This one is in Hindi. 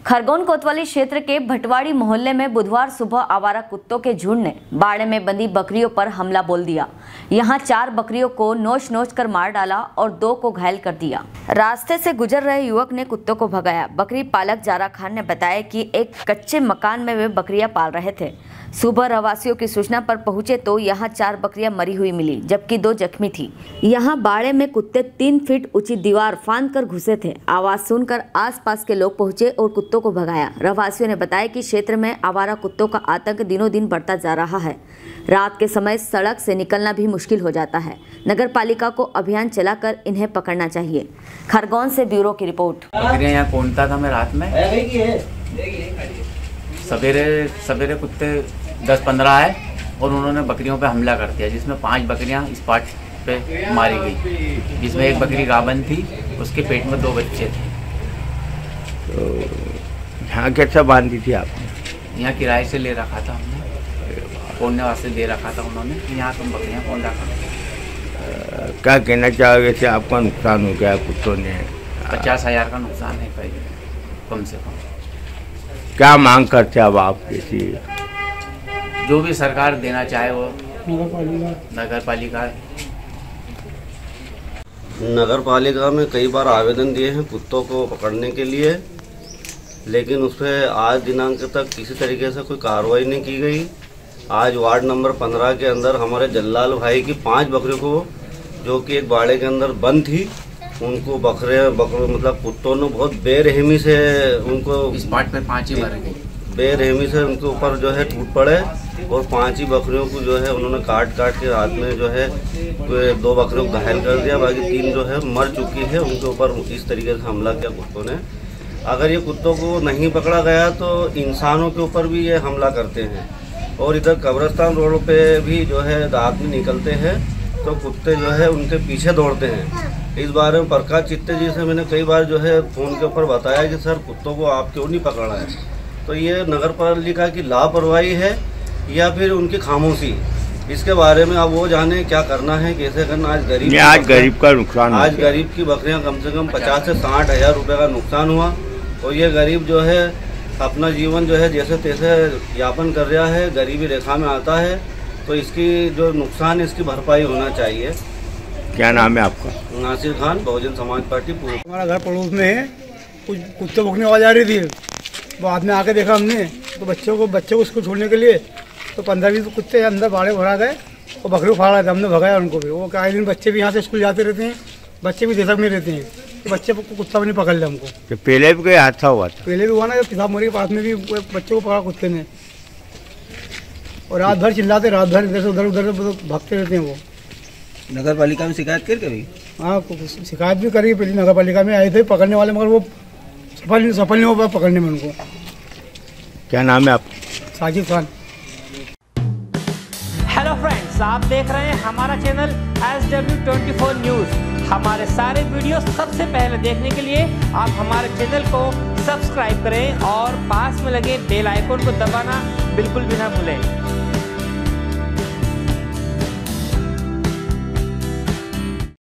खरगोन कोतवाली क्षेत्र के भटवाड़ी मोहल्ले में बुधवार सुबह आवारा कुत्तों के झुंड ने बाड़े में बंधी बकरियों पर हमला बोल दिया। यहां 4 बकरियों को नोच नोच कर मार डाला और 2 को घायल कर दिया। रास्ते से गुजर रहे युवक ने कुत्तों को भगाया। बकरी पालक जारा खान ने बताया कि एक कच्चे मकान में वे बकरियां पाल रहे थे। सुबह रहवासियों की सूचना पर पहुंचे तो यहां 4 बकरियां मरी हुई मिली, जबकि 2 जख्मी थी। यहां बाड़े में कुत्ते 3 फीट ऊंची दीवार फांद कर घुसे थे। आवाज सुनकर आसपास के लोग पहुंचे और कुत्तों को भगाया। रहवासियों ने बताया कि क्षेत्र में आवारा कुत्तों का आतंक दिनों दिन बढ़ता जा रहा है। रात के समय सड़क से निकलना भी मुश्किल हो जाता है। नगर पालिका को अभियान चलाकर इन्हें पकड़ना चाहिए। खरगोन से ब्यूरो की रिपोर्ट। बकरियां यहाँ कौनता था मैं रात में सवेरे कुत्ते 10-15 आए और उन्होंने बकरियों पे हमला कर दिया, जिसमें 5 बकरियां स्पॉट पे मारी गई, जिसमें एक बकरी गाभन थी, उसके पेट में 2 बच्चे थे। तो यहाँ कैसे बांधी थी आपने? यहाँ किराए से ले रखा था हमने, पोड़ने वास्ते दे रखा था उन्होंने, यहाँ तुम बकरियाँ पोड़ रखा। क्या कहना चाहोगे कि आपका नुकसान हो गया कुत्तों ने? 50,000 का नुकसान है कम से कम। क्या मांग करते अब आप? किसी जो भी सरकार देना चाहे वो नगर पालिका में कई बार आवेदन दिए हैं कुत्तों को पकड़ने के लिए, लेकिन उस पर आज दिनांक तक किसी तरीके से कोई कार्रवाई नहीं की गई। आज वार्ड नंबर 15 के अंदर हमारे जल्लाल भाई की 5 बकरियों को, जो कि एक बाड़े के अंदर बंद थी, उनको बकरे मतलब कुत्तों ने बहुत बेरहमी से उनको स्पॉट पे 5 ही मर गई। बेरहमी से उनके ऊपर जो है टूट पड़े और 5 ही बकरियों को जो है उन्होंने काट के हाथ में जो है 2 बकरियों को घायल कर दिया। बाकी 3 जो है मर चुकी है। उनके ऊपर इस तरीके से हमला किया कुत्तों ने। अगर ये कुत्तों को नहीं पकड़ा गया तो इंसानों के ऊपर भी ये हमला करते हैं। और इधर कब्रिस्तान रोड पे भी जो है रात में निकलते हैं तो कुत्ते जो है उनके पीछे दौड़ते हैं। इस बारे में प्रकाश चित्ते जी से मैंने कई बार जो है फ़ोन के ऊपर बताया कि सर कुत्तों को आप क्यों नहीं पकड़ा है। तो ये नगर पालिका की लापरवाही है या फिर उनकी खामोशी, इसके बारे में अब वो जाने क्या करना है, कैसे करना। आज गरीब का नुकसान, आज गरीब की बकरियां कम से कम 50 से 60 हज़ार रुपये का नुकसान हुआ। और ये गरीब जो है अपना जीवन जो है जैसे तैसे यापन कर रहा है, गरीबी रेखा में आता है। तो इसकी जो नुकसान है इसकी भरपाई होना चाहिए। क्या नाम है आपका? नासिर खान, बहुजन समाज पार्टी। हमारा घर पड़ोस में है, कुछ कुत्ते भौंकने आवाज आ रही थी। बाद में आके देखा हमने तो बच्चे को उसको छोड़ने के लिए तो 15-20 कुत्ते अंदर बाड़े भरा गए और बकरी फाड़ रहे थे। हमने भगाया उनको भी। वो क्या दिन बच्चे भी यहाँ से स्कूल जाते रहते हैं, बच्चे भी देशक में रहते हैं, तो बच्चे को कुत्ता भी नहीं पकड़ लिया हमको। तो पहले भी कोई हादसा हुआ था? पहले भी हुआ ना, पिसाब मोरी के पास में भी बच्चे को पकड़ा कुत्ते ने। और रात भर चिल्लाते, रात भर इधर से उधर भागते रहते हैं वो। नगर पालिका में शिकायत कर कभी? हाँ, शिकायत भी करी। पहले नगर पालिका में आए थे पकड़ने वाले, मगर वो सफल नहीं हो पाया पकड़ने में उनको। क्या नाम है आप? साजिद खान। हेलो फ्रेंड्स, आप देख रहे हैं हमारा चैनल SW24 न्यूज़। हमारे सारे वीडियो सबसे पहले देखने के लिए आप हमारे चैनल को सब्सक्राइब करें और पास में लगे बेल आइकन को दबाना बिल्कुल भी ना भूलें।